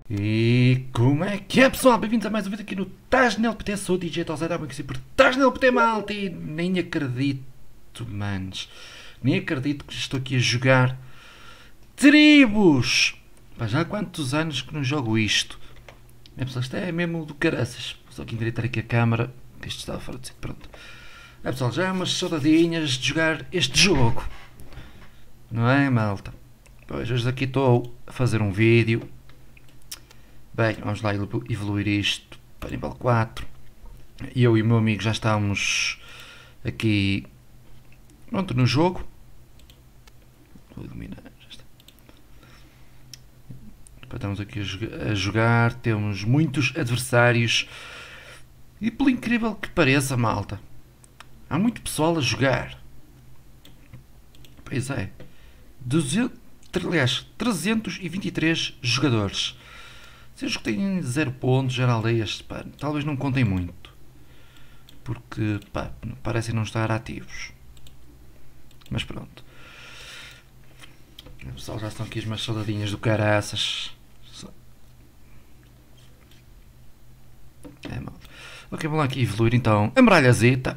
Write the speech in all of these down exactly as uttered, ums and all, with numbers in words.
E como é que é, pessoal? Bem-vindos a mais um vídeo aqui no Tasnel P T. Sou o D J Tozé, muito conhecido por Tasnel P T, malta. E nem acredito, manos. Nem acredito que estou aqui a jogar Tribos. Pá, já há quantos anos que não jogo isto? É, pessoal, isto é mesmo do caraças. Só que endireitar aqui a câmara, que isto estava fora de si. Pronto. É, pessoal, já há umas saudadinhas de jogar este jogo. Não é, malta? Pois, hoje aqui estou a fazer um vídeo. Bem, vamos lá evoluir isto para nível quatro. Eu e o meu amigo já estamos aqui, pronto, no jogo. Vou eliminar, já está. Estamos aqui a jogar, temos muitos adversários. E pelo incrível que pareça, malta, há muito pessoal a jogar. Pois é. duzentos, aliás, trezentos e vinte e três jogadores. Vocês que têm zero pontos, zero aldeias, pá, talvez não contem muito. Porque, pá, parecem não estar ativos. Mas pronto. O pessoal já estão aqui as minhas saudadinhas do caraças. É, malta. Ok, vamos lá aqui evoluir então a muralhazita.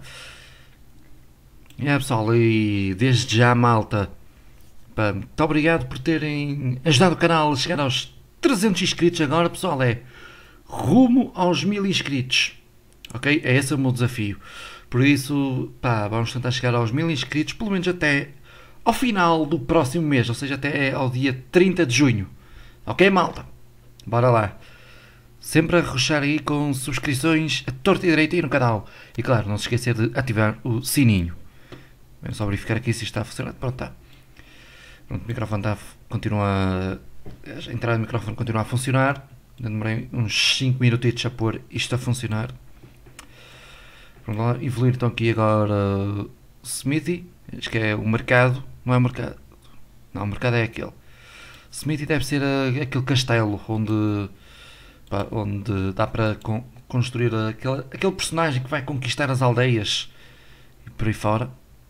É, pessoal, e desde já, malta, pá, muito obrigado por terem ajudado o canal a chegar aos trezentos inscritos agora, pessoal. É rumo aos mil inscritos, ok? É esse o meu desafio. Por isso, pá, vamos tentar chegar aos mil inscritos, pelo menos até ao final do próximo mês, ou seja, até ao dia trinta de junho. Ok, malta? Bora lá. Sempre a rushar aí com subscrições a torta e direita aí no canal. E claro, não se esquecer de ativar o sininho. Vamos só verificar aqui se isto está a funcionar. Pronto, está. Pronto, o microfone está, continua... A entrada do microfone continua a funcionar. Demorei uns cinco minutitos a pôr isto a funcionar. Vamos lá evoluir então aqui agora Smithy. Acho que é o mercado. Não é o mercado. Não, o mercado é aquele. Smithy deve ser a, aquele castelo onde, pá, onde dá para con, construir aquele, aquele personagem que vai conquistar as aldeias e por aí fora.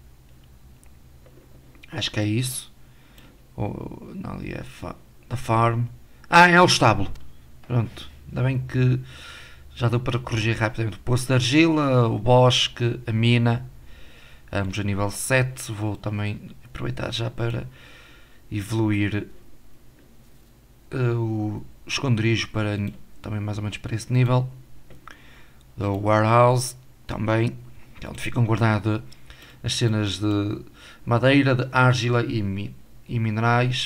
Acho que é isso. Ou, não, ali é fa da farm. Ah, é o estábulo. Pronto. Ainda bem que já deu para corrigir rapidamente. O poço de argila, o bosque, a mina. Ambos a nível sete. Vou também aproveitar já para evoluir uh, o esconderijo para também mais ou menos para esse nível. O warehouse também, que é onde ficam guardadas as cenas de madeira, de argila e, mi e minerais.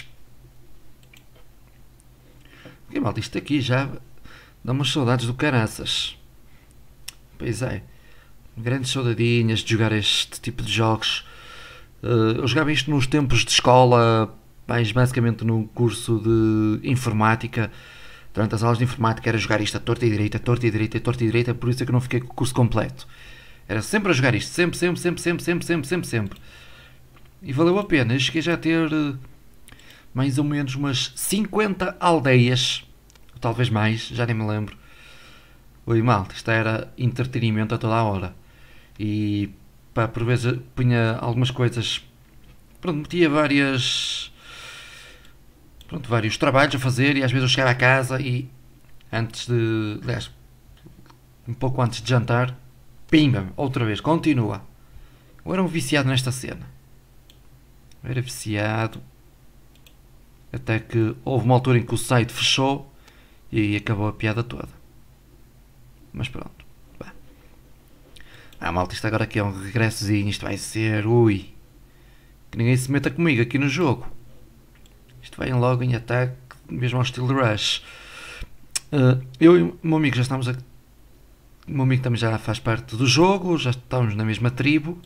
E malta, isto aqui já dá umas saudades do caraças. Pois é, grandes saudadinhas de jogar este tipo de jogos. Uh, eu jogava isto nos tempos de escola, mais basicamente no curso de informática. Durante as aulas de informática era jogar isto a torta e direita, torta e direita, torta e direita, por isso é que eu não fiquei com o curso completo. Era sempre a jogar isto, sempre, sempre, sempre, sempre, sempre, sempre, sempre, sempre. E valeu a pena, eu cheguei já a ter uh, mais ou menos umas cinquenta aldeias, ou talvez mais, já nem me lembro. Oi, malta, isto era entretenimento a toda a hora. E pá, por vezes punha algumas coisas, pronto, metia várias, pronto, vários trabalhos a fazer e às vezes eu chegava a casa e antes de, aliás, um pouco antes de jantar, pimba, outra vez, continua. Eu era um viciado nesta cena. Eu era viciado. Até que houve uma altura em que o site fechou e aí acabou a piada toda. Mas pronto. Bah. Ah, malta, isto agora aqui é um regressozinho. Isto vai ser, ui. Que ninguém se meta comigo aqui no jogo. Isto vai logo em ataque, mesmo ao estilo de Rush. Uh, eu e o meu amigo já estamos a... O meu amigo também já faz parte do jogo. Já estamos na mesma tribo.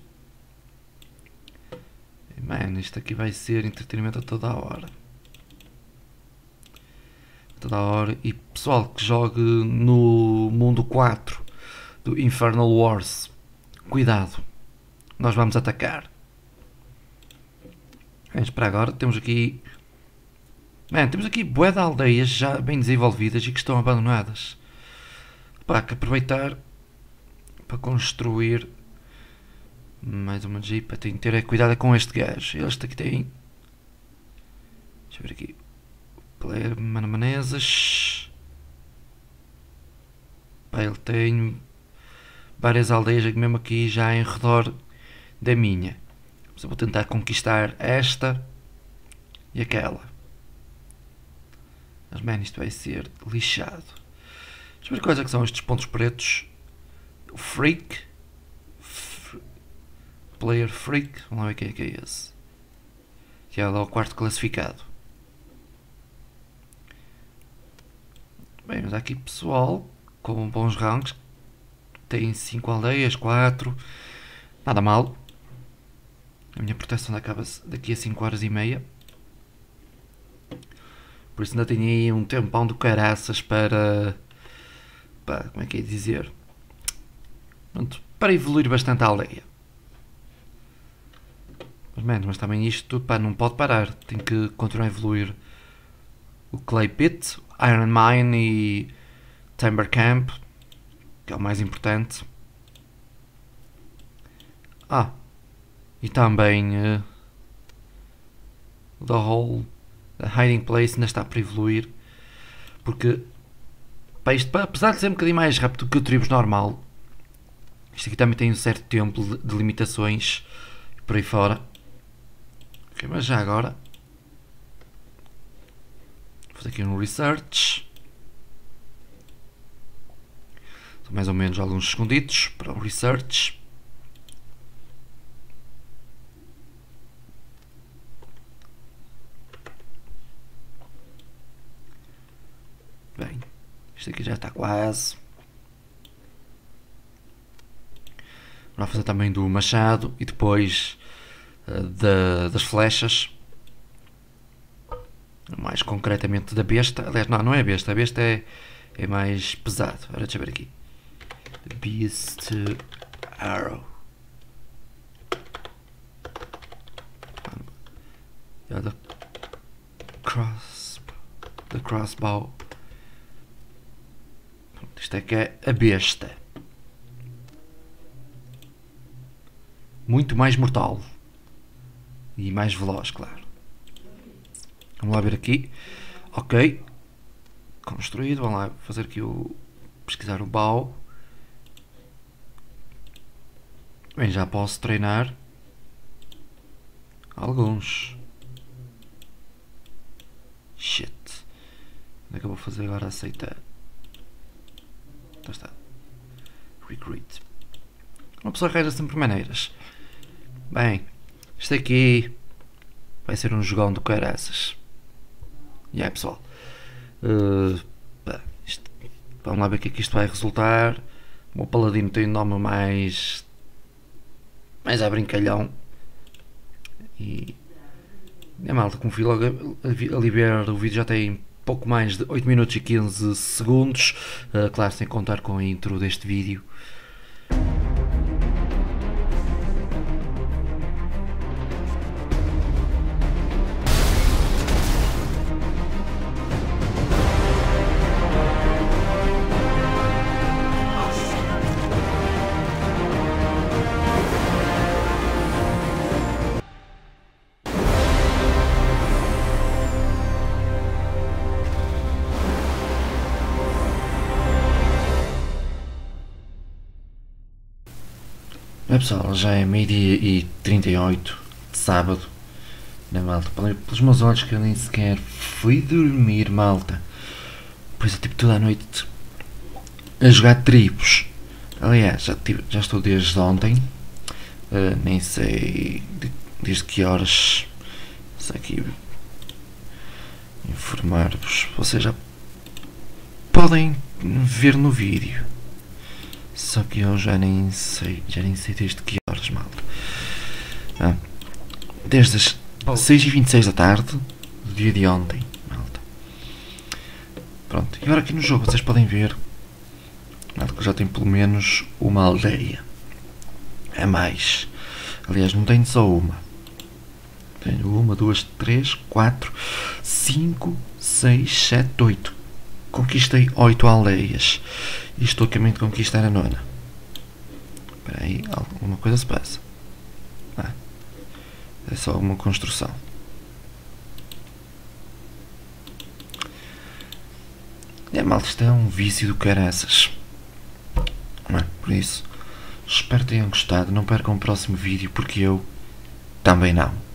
Mano, isto aqui vai ser entretenimento a toda a hora. Toda a hora. E pessoal que jogue no mundo quatro do Infernal Wars, cuidado, nós vamos atacar. Vamos para agora. Temos aqui, man, temos aqui bué de aldeias já bem desenvolvidas e que estão abandonadas. Pá, que aproveitar para construir mais ou menos aí, para ter, ter cuidado com este gajo. Este aqui tem, deixa eu ver aqui, player Manamanesas. Pá, ele tem várias aldeias mesmo aqui já em redor da minha. Mas eu vou tentar conquistar esta e aquela. Mas, man, isto vai ser lixado. Deixa eu ver quais é que são estes pontos pretos. O Freak. F Player Freak. Vamos lá ver quem é que é esse. Que é lá o quarto classificado. Bem, mas há aqui pessoal com bons ranks. Tem cinco aldeias, quatro. Nada mal. A minha proteção acaba daqui a cinco horas e meia. Por isso ainda tenho aí um tempão de caraças para... Pá, como é que é dizer? Pronto, para evoluir bastante a aldeia. Mas, man, mas também isto tudo, pá, não pode parar. Tem que continuar a evoluir o Clay Pit, Iron Mine e Timber Camp, que é o mais importante. Ah, e também uh, The Whole the Hiding Place ainda está para evoluir. Porque, pá, isto, pá, apesar de ser um bocadinho mais rápido que o Tribos normal, isto aqui também tem um certo tempo de, de limitações por aí fora. Ok, mas já agora vou fazer aqui um research. São mais ou menos alguns segunditos para o research. Bem, isto aqui já está quase. Vamos fazer também do machado e depois uh, da, das flechas. Mais concretamente da besta. Aliás, não, não é besta. A besta é, é mais pesado. Agora deixa eu ver aqui. Beast Arrow. Yeah, the cross, the crossbow. Isto é que é a besta. Muito mais mortal. E mais veloz, claro. Vamos lá ver aqui. Ok. Construído. Vamos lá fazer aqui o... pesquisar o bow. Bem, já posso treinar alguns. Shit. Onde é que eu vou fazer agora? Aceitar. Então está. Recruit. Uma pessoa arranja sempre maneiras. Bem, isto aqui vai ser um jogão do caraças. E aí, pessoal. Uh, bem, isto, vamos lá ver o que é que isto vai resultar. O meu paladino tem um nome mais... mais a brincalhão. E... é malta, como fui logo a, a liberar o vídeo, já tem pouco mais de oito minutos e quinze segundos. Uh, claro, sem contar com a intro deste vídeo. É, pessoal, já é meio-dia e trinta e oito de sábado, né, malta? Pelos meus olhos que eu nem sequer fui dormir, malta. Pois é, tipo toda a noite a jogar tribos. Aliás, já, tive, já estou desde ontem, uh, nem sei de, desde que horas. Sei aqui informar-vos. Vocês já podem ver no vídeo. Só que eu já nem sei, já nem sei desde que horas, malta. Ah, desde as seis e vinte e seis da tarde do dia de ontem, malta. Pronto, e agora aqui no jogo vocês podem ver, malta, que eu já tenho pelo menos uma aldeia. É mais. Aliás, não tenho só uma. Tenho uma, duas, três, quatro, cinco, seis, sete, oito. Conquistei oito aldeias. E estou a caminho de conquistar a nona. Espera aí, alguma coisa se passa. Ah, é só uma construção. É, mal, isto é um vício do caraças. Por isso, espero que tenham gostado. Não percam o próximo vídeo porque eu também não.